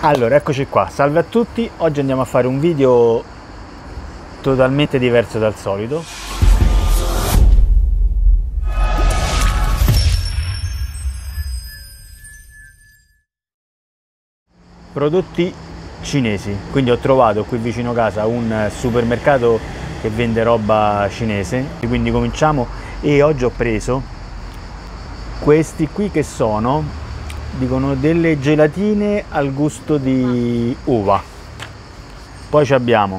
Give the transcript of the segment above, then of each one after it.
Allora, eccoci qua, salve a tutti, oggi andiamo a fare un video totalmente diverso dal solito. Prodotti cinesi, quindi ho trovato qui vicino casa un supermercato che vende roba cinese, quindi cominciamo. E oggi ho preso questi qui che sono, dicono, delle gelatine al gusto di uva. Poi abbiamo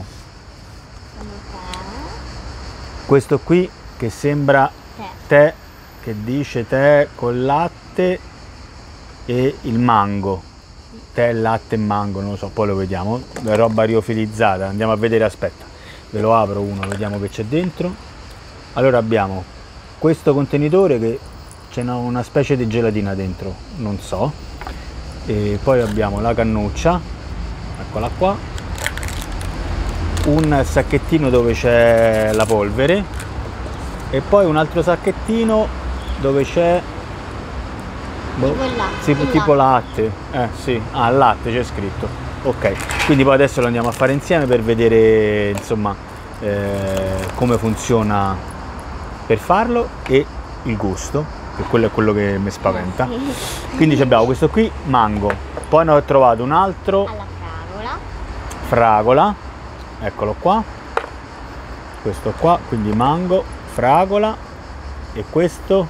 questo qui che sembra tè, che dice tè con latte e il mango, tè, latte e mango, non lo so, poi lo vediamo. La roba riofilizzata, andiamo a vedere, aspetta, ve lo apro uno, vediamo che c'è dentro. Allora abbiamo questo contenitore che c'è una specie di gelatina dentro, non so. E poi abbiamo la cannuccia, eccola qua, un sacchettino dove c'è la polvere e poi un altro sacchettino dove c'è tipo latte. Sì, latte c'è scritto. Ok, quindi poi adesso lo andiamo a fare insieme per vedere, insomma, come funziona per farlo e il gusto, che quello è quello che mi spaventa. Quindi abbiamo questo qui, mango, poi ne ho trovato un altro alla fragola, eccolo qua, questo qua, quindi mango, fragola, e questo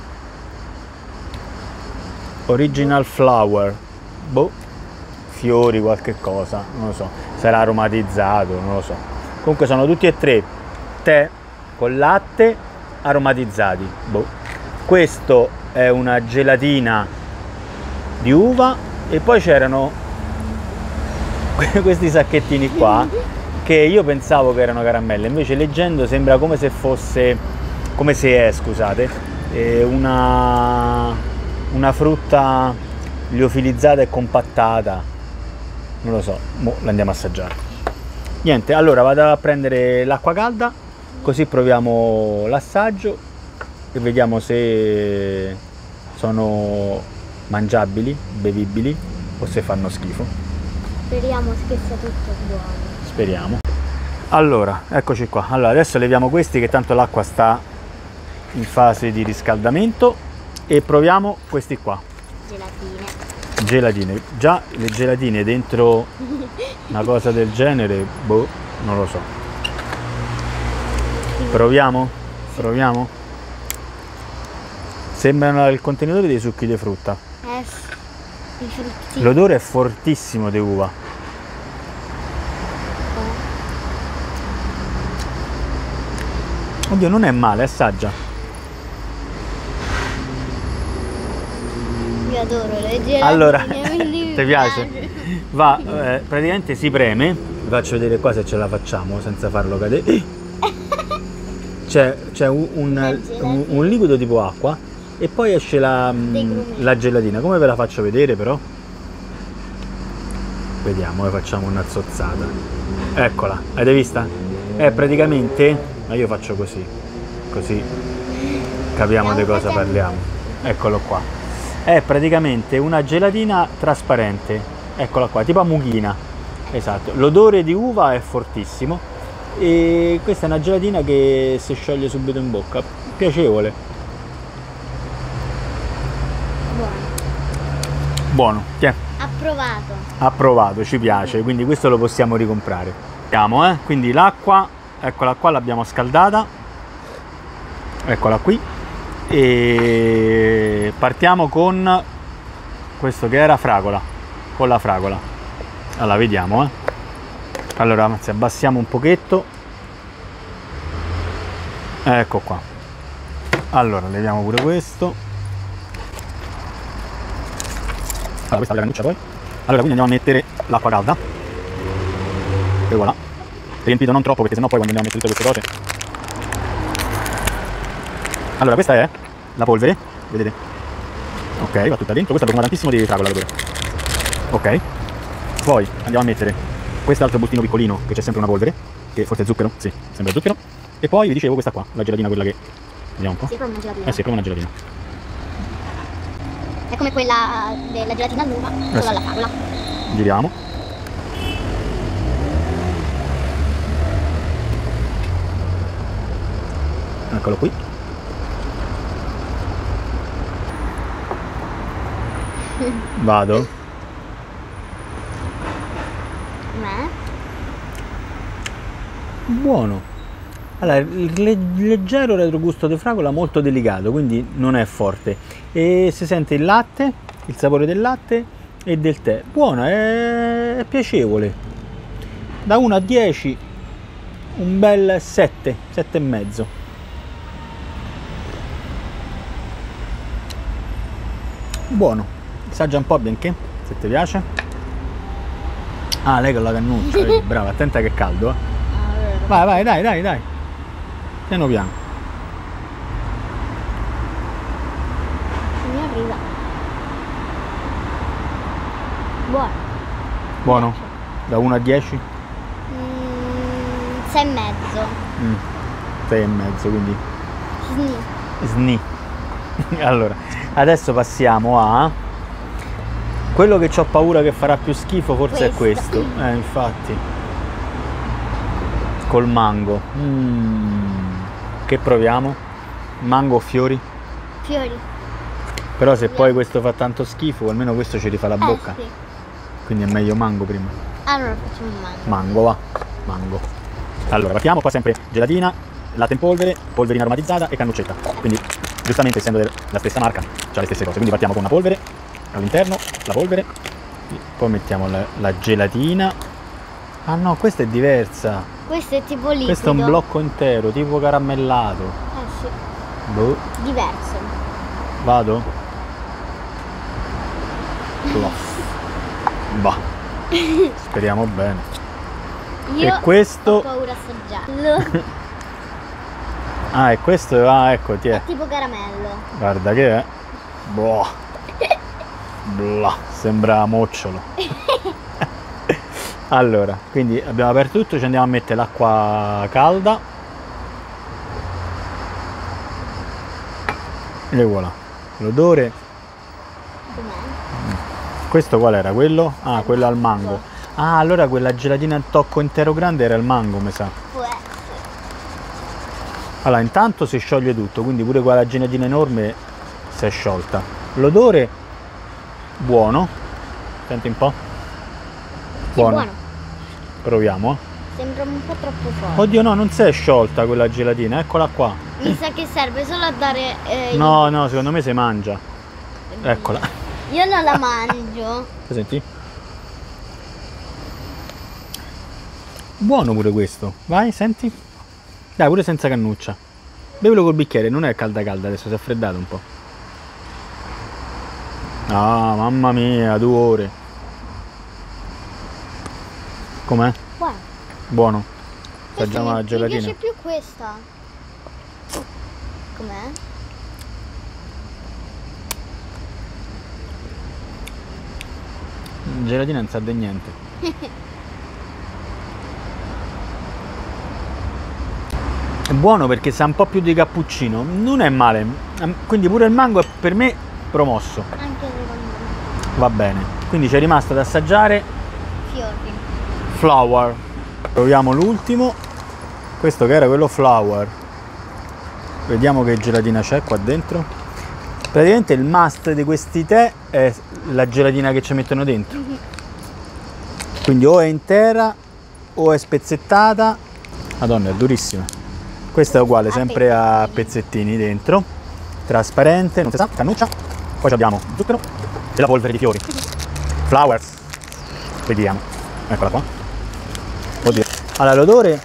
original flower, boh, fiori, qualche cosa, non lo so, sarà aromatizzato, non lo so. Comunque sono tutti e tre tè con latte aromatizzati, boh. Questo è una gelatina di uva e poi c'erano questi sacchettini qua che io pensavo che erano caramelle, invece leggendo sembra come se fosse, scusate, una frutta liofilizzata e compattata, non lo so, mo l'andiamo a assaggiare. Niente, allora vado a prendere l'acqua calda così proviamo l'assaggio e vediamo se sono mangiabili, bevibili o se fanno schifo. Speriamo che sia tutto buono. Speriamo. Allora, eccoci qua. Allora, adesso leviamo questi che tanto l'acqua sta in fase di riscaldamento e proviamo questi qua. Gelatine. Già le gelatine dentro una cosa del genere, boh, non lo so. Proviamo? Proviamo? Sembrano il contenitore dei succhi di frutta. L'odore è fortissimo di uva. Oddio, non è male, assaggia. Io adoro le gelatine. Allora, ti piace? Va, praticamente si preme. Vi faccio vedere qua se ce la facciamo senza farlo cadere. C'è un liquido tipo acqua e poi esce la gelatina. Come ve la faccio vedere però? Vediamo, facciamo una zozzata. Eccola, avete vista? È praticamente, ma io faccio così capiamo di cosa parliamo. Eccolo qua, è praticamente una gelatina trasparente, eccola qua, tipo a mughina, esatto. L'odore di uva è fortissimo e questa è una gelatina che si scioglie subito in bocca, piacevole. Buono, che? Approvato, ci piace, quindi questo lo possiamo ricomprare. Vediamo, quindi l'acqua, eccola qua, l'abbiamo scaldata, eccola qui, e partiamo con questo che era fragola, con la fragola. Allora, vediamo, allora, anzi, abbassiamo un pochetto, ecco qua. Allora, leviamo pure questo. Allora, questa è la cannuccia poi. Allora, quindi andiamo a mettere l'acqua calda. E voilà. Riempito non troppo perché sennò poi quando andiamo a mettere tutte queste cose. Allora, questa è la polvere, vedete? Ok, va tutta dentro. Questa profuma tantissimo di fragola, l'odore. Ok. Poi andiamo a mettere quest'altro bustino piccolino che c'è sempre una polvere, che forse è zucchero, sì, sembra zucchero. E poi vi dicevo questa qua, la gelatina, quella che... Vediamo un po'. Sì, proprio una gelatina. Sì, proprio una gelatina. È come quella della gelatina all'uva, solo alla fragola. Giriamo. Eccolo qui. Vado. Com'è? Buono. Allora, il leggero retrogusto di fragola, molto delicato, quindi non è forte. E si sente il latte, il sapore del latte e del tè. Buono, è piacevole. Da 1 a 10 un bel 7, 7 e mezzo. Buono. Assaggia un po', benché, se ti piace. Ah, lei con la cannuccia, vedi? Brava, attenta che è caldo, eh. Vai, vai, dai. Piano piano. Mi arriva. Buono. Buono? Da 1 a 10? 6 e mezzo. 6 e mezzo, quindi Sni. sni. Allora, adesso passiamo a quello che ho paura che farà più schifo, forse è questo. Infatti. Col mango. Che proviamo? Mango o fiori? Fiori. Però se poi questo fa tanto schifo, almeno questo ci rifà la bocca. Sì. Quindi è meglio mango prima. Allora facciamo un mango. Mango, va. Mango. Allora, partiamo qua sempre gelatina, latte in polvere, polverina aromatizzata e cannuccetta. Quindi, giustamente essendo la stessa marca, c'ha le stesse cose. Quindi partiamo con una polvere all'interno, la polvere, poi mettiamo la gelatina. Ah no, questa è diversa. Questo è tipo liquido. Questo è un blocco intero, tipo caramellato. Sì. Boh. Diverso. Vado? Plof. Bah. Speriamo bene. Io E questo... ho paura a assaggiarlo. Ah, e questo... Ah, ecco, ti è. È tipo caramello. Guarda che è. Boh. Blah, sembra mocciolo. Allora, quindi abbiamo aperto tutto, ci andiamo a mettere l'acqua calda. E voilà. L'odore. Com'è? Questo qual era? Quello? Ah, quello al mango. Ah, allora quella gelatina al tocco intero grande era il mango, mi sa. Può essere. Allora, intanto si scioglie tutto, quindi pure quella gelatina enorme si è sciolta. L'odore buono. Senti un po'. Buono. Buono. Proviamo, eh. Sembra un po' troppo forte. Oddio, no, non si è sciolta quella gelatina, eccola qua. Mi sa che serve solo a dare... No, no, secondo me si mangia. Eccola. Io non la mangio. Senti? Buono pure questo. Vai, senti? Dai, pure senza cannuccia. Bevelo col bicchiere, non è calda adesso, si è freddato un po'. Ah, mamma mia, 2 ore. Com'è? Buono. Buono. Assaggiamo la Mi gelatina. piace più questa. Com'è? Gelatina non sa di niente. È buono perché sa un po' più di cappuccino, non è male. Quindi pure il mango è per me promosso. Anche secondo me. Va bene. Quindi c'è rimasto da assaggiare Fiori. Flower. Proviamo l'ultimo. Questo che era quello Flower. Vediamo che gelatina c'è qua dentro. Praticamente il must di questi tè è la gelatina che ci mettono dentro. Quindi o è intera o è spezzettata. Madonna, è durissima. Questa è uguale, sempre a pezzettini dentro. Trasparente, non si sa, cannuccia. Poi abbiamo zucchero e la polvere di fiori. Flowers. Vediamo. Eccola qua. Oddio. Allora, l'odore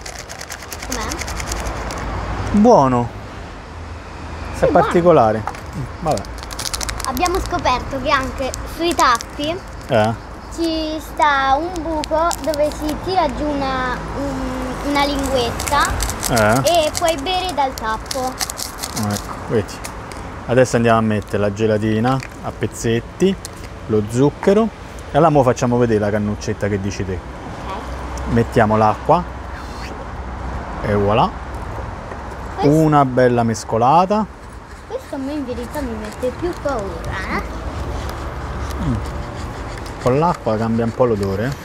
Com'è? buono. È buono. particolare. Vabbè. Abbiamo scoperto che anche sui tappi ci sta un buco dove si tira giù una linguetta e puoi bere dal tappo. Ecco, vedi. Adesso andiamo a mettere la gelatina a pezzetti, lo zucchero e allora mo facciamo vedere la cannuccetta che dici te. Ok. Mettiamo l'acqua e voilà. Una bella mescolata. Questo a me in verità mi mette più paura, Con l'acqua cambia un po' l'odore.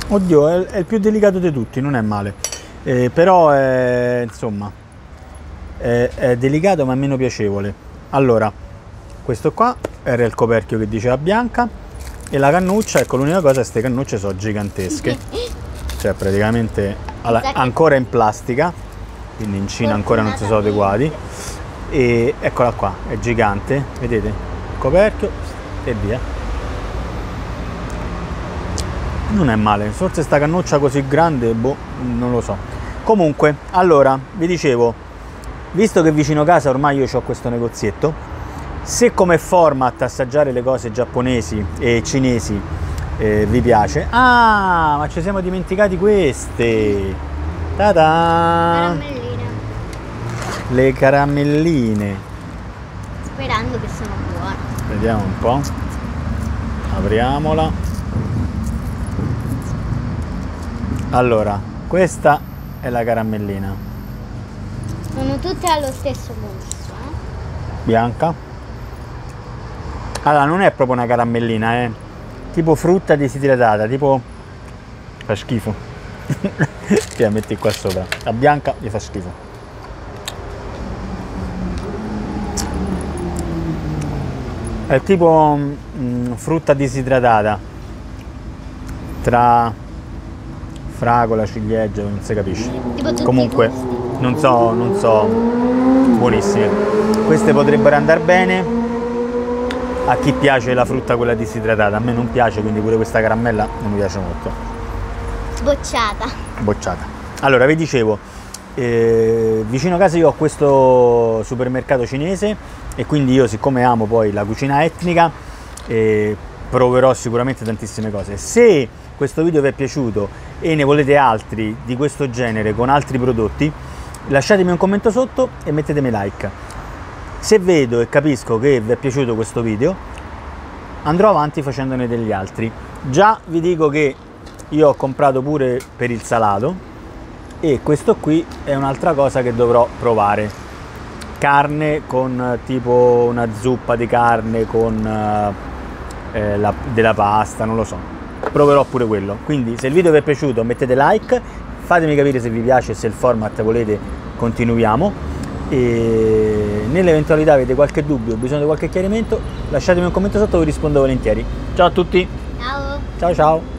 Oddio, è il più delicato di tutti, non è male. Però è, insomma, è delicato ma meno piacevole. Allora, questo qua era il coperchio che diceva Bianca. E la cannuccia, ecco, l'unica cosa, queste cannucce sono gigantesche. Cioè praticamente ancora in plastica, quindi in Cina ancora non si sono adeguati. E eccola qua, è gigante, vedete? Il coperchio e via. Non è male, forse sta cannuccia così grande, boh, non lo so. Comunque, allora, vi dicevo, visto che vicino casa ormai io ho questo negozietto, se come format assaggiare le cose giapponesi e cinesi vi piace. Ah, ma ci siamo dimenticati queste. Ta-da! Caramelline. Le caramelline. Sperando che sono buone. Vediamo un po'. Apriamola. Allora, questa è la caramellina. Sono tutte allo stesso gusto. Bianca. Allora, non è proprio una caramellina, è tipo frutta disidratata, tipo... fa schifo. Ti la metti qua sopra. La bianca gli fa schifo. È tipo frutta disidratata. Tra fragola, ciliegia, non si capisce. Comunque, non so, buonissime. Queste potrebbero andare bene a chi piace la frutta quella disidratata. A me non piace, quindi pure questa caramella non mi piace molto. Bocciata. Allora, vi dicevo, vicino a casa io ho questo supermercato cinese e quindi io, siccome amo poi la cucina etnica, proverò sicuramente tantissime cose. Se questo video vi è piaciuto e ne volete altri di questo genere con altri prodotti, lasciatemi un commento sotto e mettetemi like. Se vedo e capisco che vi è piaciuto questo video, andrò avanti facendone degli altri. Già vi dico che io ho comprato pure per il salato e questo qui è un'altra cosa che dovrò provare. Carne con tipo una zuppa di carne con della pasta, non lo so. Proverò pure quello. Quindi se il video vi è piaciuto mettete like, fatemi capire se vi piace e se il format volete continuiamo, e nell'eventualità avete qualche dubbio o bisogno di qualche chiarimento lasciatemi un commento sotto, vi rispondo volentieri. Ciao a tutti. Ciao. Ciao ciao.